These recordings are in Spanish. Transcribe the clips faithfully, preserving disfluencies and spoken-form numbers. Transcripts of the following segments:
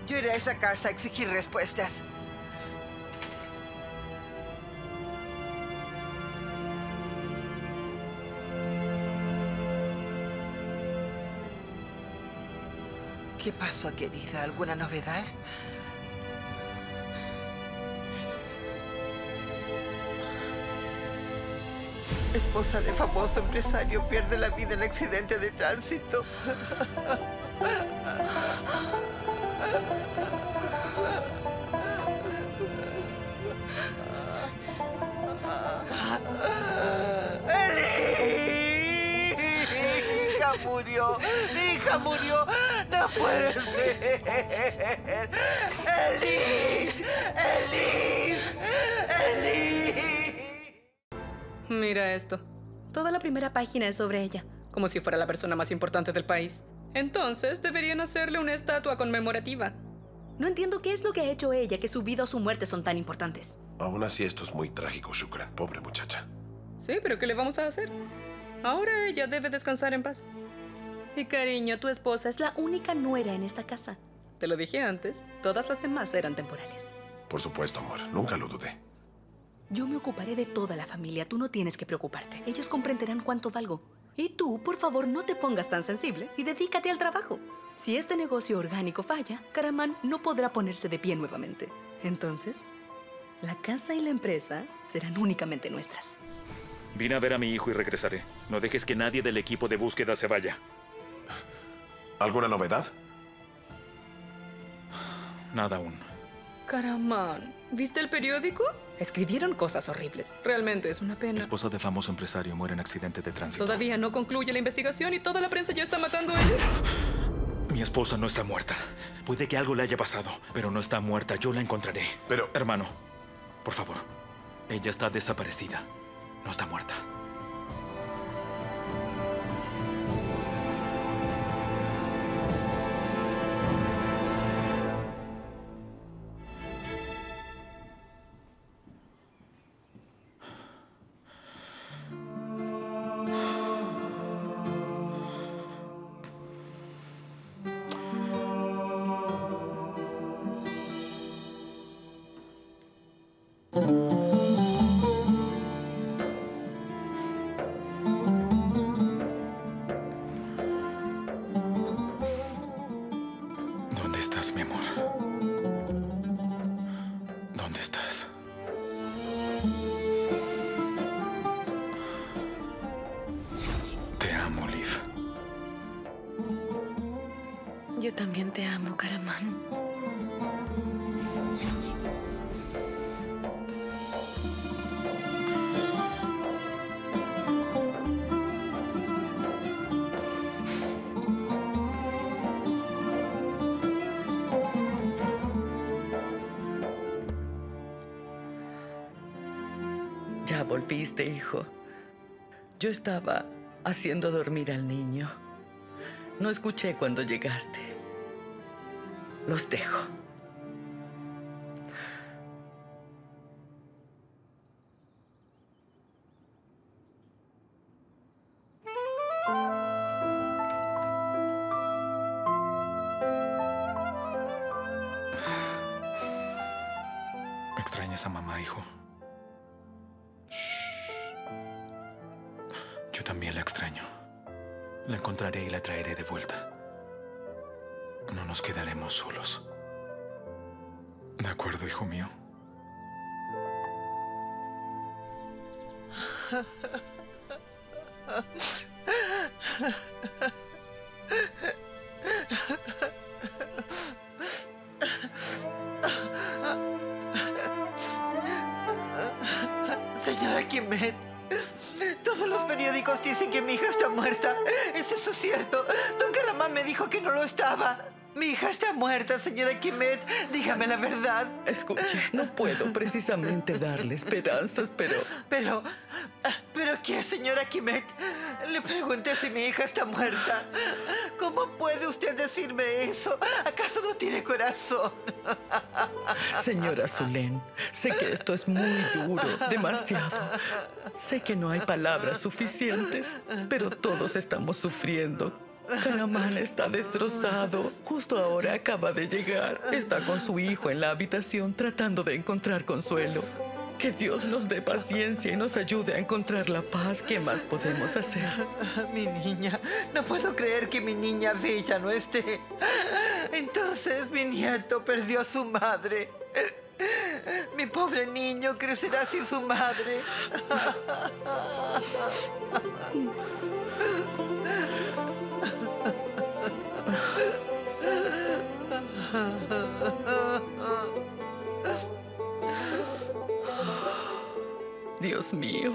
Yo iré a esa casa a exigir respuestas. ¿Qué pasó, querida? ¿Alguna novedad? Esposa de famoso empresario pierde la vida en accidente de tránsito. ¡Eli! ¡Mi hija murió! ¡Mi hija murió! ¡No puede ser! ¡Eli! ¡Eli! ¡Eli! Mira esto. Toda la primera página es sobre ella, como si fuera la persona más importante del país. Entonces, deberían hacerle una estatua conmemorativa. No entiendo qué es lo que ha hecho ella, que su vida o su muerte son tan importantes. Aún así, esto es muy trágico, Shukran. Pobre muchacha. Sí, pero ¿qué le vamos a hacer? Ahora ella debe descansar en paz. Y cariño, tu esposa es la única nuera en esta casa. Te lo dije antes, todas las demás eran temporales. Por supuesto, amor. Nunca lo dudé. Yo me ocuparé de toda la familia. Tú no tienes que preocuparte. Ellos comprenderán cuánto valgo. Y tú, por favor, no te pongas tan sensible y dedícate al trabajo. Si este negocio orgánico falla, Karaman no podrá ponerse de pie nuevamente. Entonces, la casa y la empresa serán únicamente nuestras. Vine a ver a mi hijo y regresaré. No dejes que nadie del equipo de búsqueda se vaya. ¿Alguna novedad? Nada aún. Karaman, ¿viste el periódico? Escribieron cosas horribles. Realmente es una pena. Esposa de famoso empresario muere en accidente de tránsito. Todavía no concluye la investigación y toda la prensa ya está matando a ellos. Mi esposa no está muerta. Puede que algo le haya pasado, pero no está muerta. Yo la encontraré. Pero... Hermano, por favor. Ella está desaparecida. No está muerta. ¿Dónde estás, mi amor? ¿Dónde estás? Te amo, Liv. Yo también te amo, Karaman. Ya volviste, hijo. Yo estaba haciendo dormir al niño. No escuché cuando llegaste. Los dejo. ¿Extrañas a mamá, hijo? Yo también la extraño. La encontraré y la traeré de vuelta. No nos quedaremos solos. ¿De acuerdo, hijo mío? Señora Kimet, todos los periódicos dicen que mi hija está muerta. ¿Es eso cierto? Don Karaman me dijo que no lo estaba. Mi hija está muerta, señora Kimet. Dígame la verdad. Escuche, no puedo precisamente darle esperanzas, pero... Pero... ¿Pero qué, señora Kimet? Le pregunté si mi hija está muerta. ¿Cómo puede usted decirme eso? ¿Acaso no tiene corazón? Señora Zulén, sé que esto es muy duro, demasiado. Sé que no hay palabras suficientes, pero todos estamos sufriendo. Karaman está destrozado. Justo ahora acaba de llegar. Está con su hijo en la habitación tratando de encontrar consuelo. Que Dios nos dé paciencia y nos ayude a encontrar la paz. ¿Qué más podemos hacer? Mi niña, no puedo creer que mi niña bella no esté. Entonces mi nieto perdió a su madre. Mi pobre niño crecerá sin su madre. Dios mío.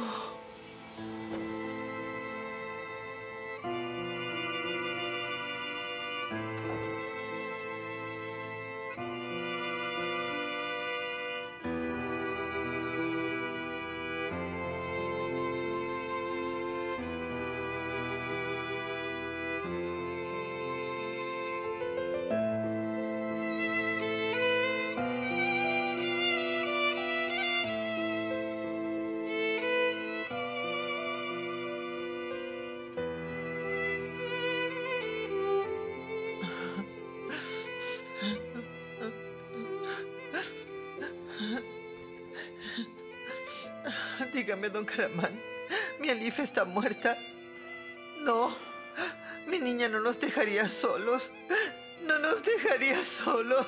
Dígame, don Karaman, ¿mi Elif está muerta? No, mi niña no nos dejaría solos. No nos dejaría solos.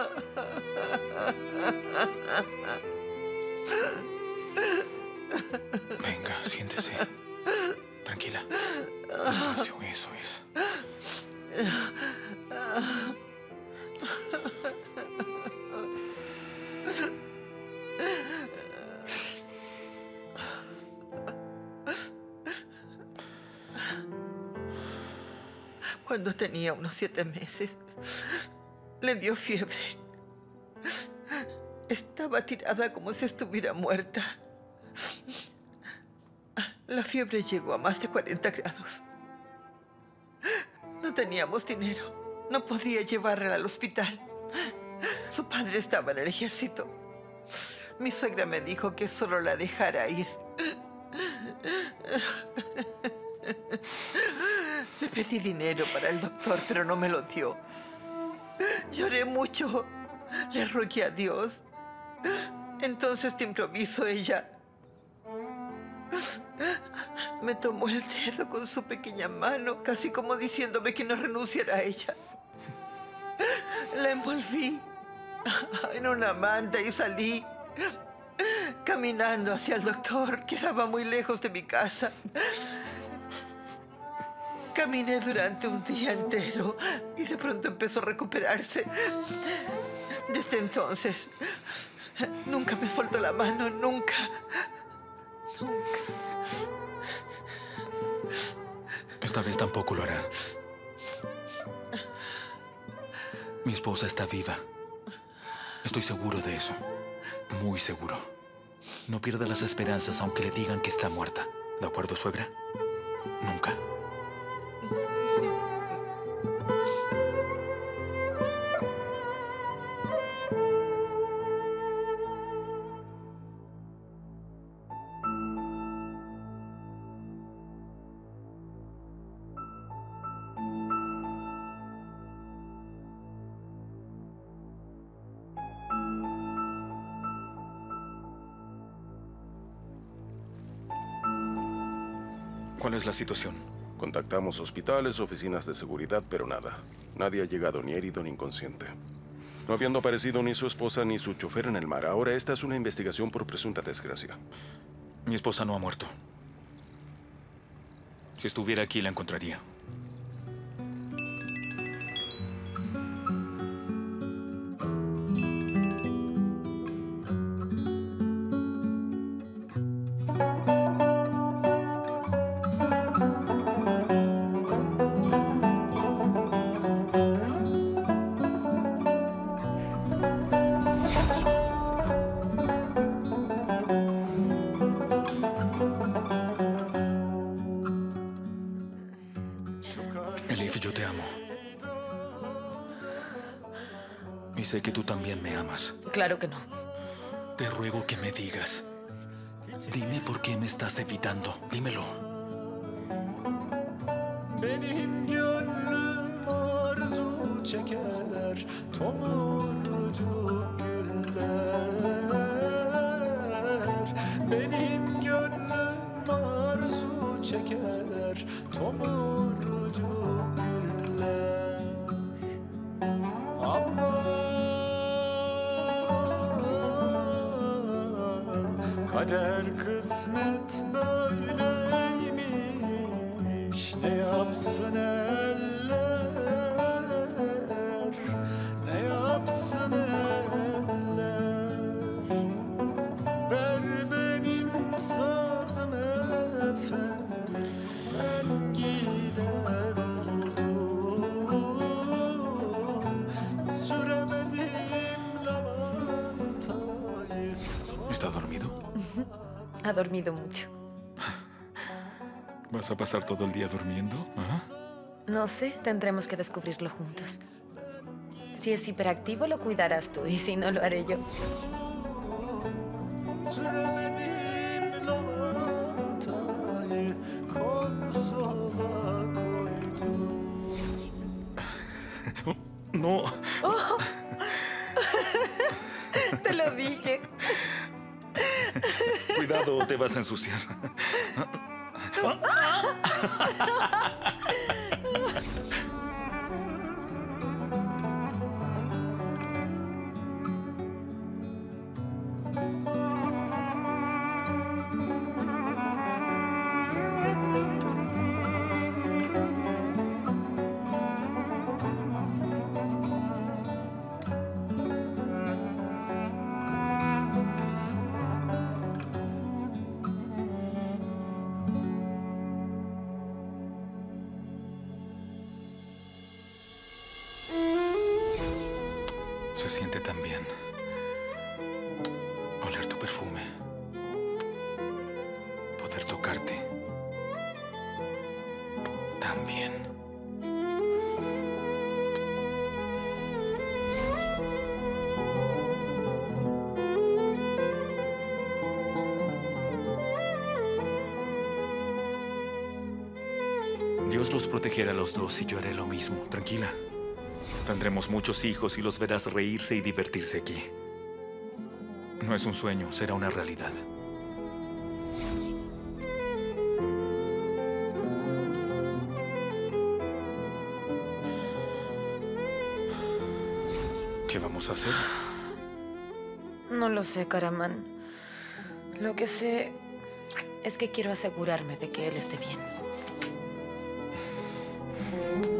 Venga, siéntese. Tranquila. Despacio, eso es. Cuando tenía unos siete meses, le dio fiebre. Estaba tirada como si estuviera muerta. La fiebre llegó a más de cuarenta grados. No teníamos dinero. No podía llevarla al hospital. Su padre estaba en el ejército. Mi suegra me dijo que solo la dejara ir. Le pedí dinero para el doctor, pero no me lo dio. Lloré mucho. Le rogué a Dios. Entonces, de improviso, ella me tomó el dedo con su pequeña mano, casi como diciéndome que no renunciara a ella. La envolví en una manta y salí caminando hacia el doctor. Quedaba muy lejos de mi casa. Caminé durante un día entero y de pronto empezó a recuperarse. Desde entonces, nunca me soltó la mano, nunca. Nunca. Esta vez tampoco lo hará. Mi esposa está viva. Estoy seguro de eso. Muy seguro. No pierda las esperanzas aunque le digan que está muerta. ¿De acuerdo, suegra? Nunca. ¿Cuál es la situación? Contactamos hospitales, oficinas de seguridad, pero nada. Nadie ha llegado ni herido ni inconsciente. No habiendo aparecido ni su esposa ni su chofer en el mar. Ahora esta es una investigación por presunta desgracia. Mi esposa no ha muerto. Si estuviera aquí, la encontraría. Yo te amo. Y sé que tú también me amas. Claro que no. Te ruego que me digas. Dime por qué me estás evitando. Dímelo. çeker tomurcuk güller. Benim gönlüm arzu çeker tomurcuk güller. Aman kader kısmet böyleymiş, ne yapsın eller, ne yapsın eller. Ver benim sazım efendim, ben gider oldum. Süremedim lavantayı. ¿Está dormido? Ha dormido mucho. ¿Vas a pasar todo el día durmiendo? ¿Ah? No sé, tendremos que descubrirlo juntos. Si es hiperactivo, lo cuidarás tú, y si no, lo haré yo. Süremedim lavantayı, konsola koydum. No. Te lo dije. Cuidado, te vas a ensuciar. Se siente tan bien oler tu perfume, poder tocarte tan bien. Dios los protegerá a los dos y yo haré lo mismo. Tranquila. Tendremos muchos hijos y los verás reírse y divertirse aquí. No es un sueño, será una realidad. ¿Qué vamos a hacer? No lo sé, Karaman. Lo que sé es que quiero asegurarme de que él esté bien.